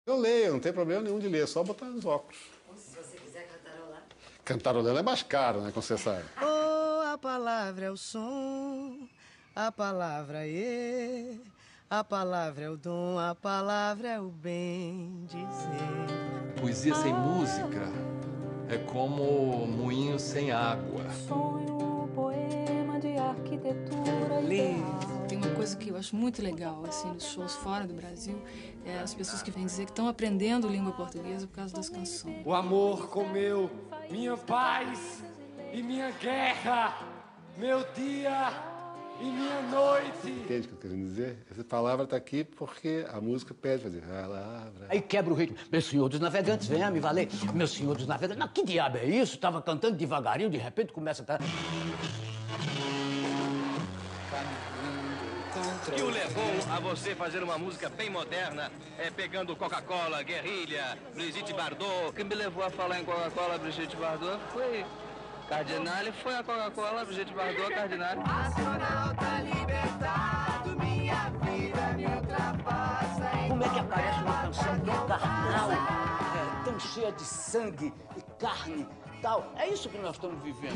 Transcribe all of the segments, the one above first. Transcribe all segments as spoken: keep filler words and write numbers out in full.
Eu leio, não tem problema nenhum de ler, é só botar os óculos. Se você quiser cantarolar. Cantarolando é mais caro, né, como você sabe. Oh, a palavra é o som, a palavra é, a palavra é o dom, a palavra é o bem dizer. Poesia sem música é como moinho sem água. Sonho, poema de arquitetura Lindo. Tem uma coisa que eu acho muito legal, assim, nos shows fora do Brasil, é as pessoas que vêm dizer que estão aprendendo língua portuguesa por causa das canções. O amor comeu minha paz e minha guerra, meu dia e minha noite. Entende o que eu tô querendo dizer? Essa palavra tá aqui porque a música pede fazer palavra. Aí quebra o ritmo. Meu senhor dos navegantes, venha me valer. Meu senhor dos navegantes. Não, que diabo é isso? Tava cantando devagarinho, de repente começa a cantar. Que o levou a você fazer uma música bem moderna, é, pegando Coca-Cola, Guerrilha, Brigitte Bardot. O que me levou a falar em Coca-Cola, Brigitte Bardot, foi Cardinale, foi a Coca-Cola, Brigitte Bardot, Cardinale. Astronauta libertado, minha vida me ultrapassa. Como é que aparece uma canção tão carnal, é, tão cheia de sangue e carne e tal? É isso que nós estamos vivendo.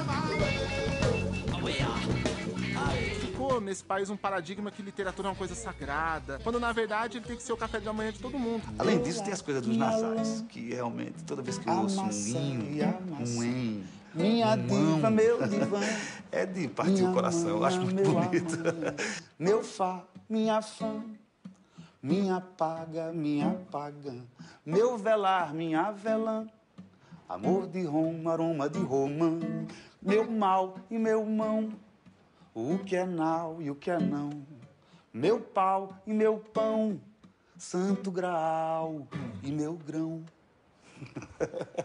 Ficou nesse país um paradigma que literatura é uma coisa sagrada, quando na verdade ele tem que ser o café da manhã de todo mundo. Além disso, tem as coisas dos nasais, que realmente, toda vez que eu ouço um inho, um em, minha um diva, mão, meu divã, é de partir minha o coração, eu acho muito meu bonito. amor, meu fá, minha fã, minha paga, minha paga, meu velar, minha velã, amor de Roma, aroma de romã, meu mal e meu mão, o que é nau e o que é não, meu pau e meu pão, santo graal e meu grão.